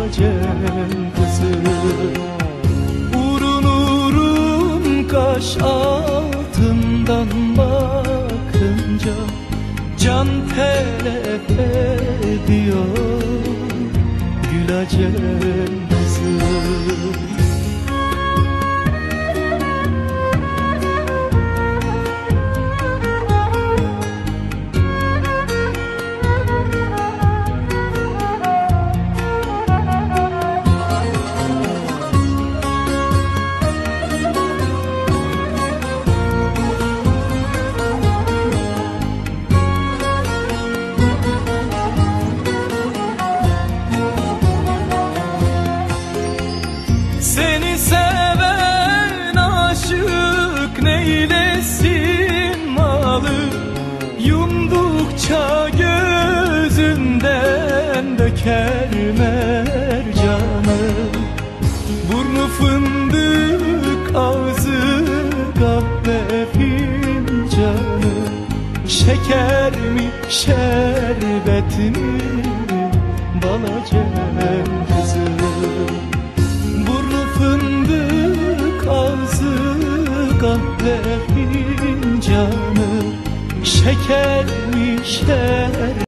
gülacağım kızım. Urun urun kaş altından bakınca can telef ediyor gülacağım kızım. Seni seven aşık neylesin malım, yumdukça gözünden döker mercanım. Burnu fındık, ağzı kahve fincanı, şeker mi şerbet mi balacağım kızım. Fındık ağzı kahve fincanı, şeker mi şerbet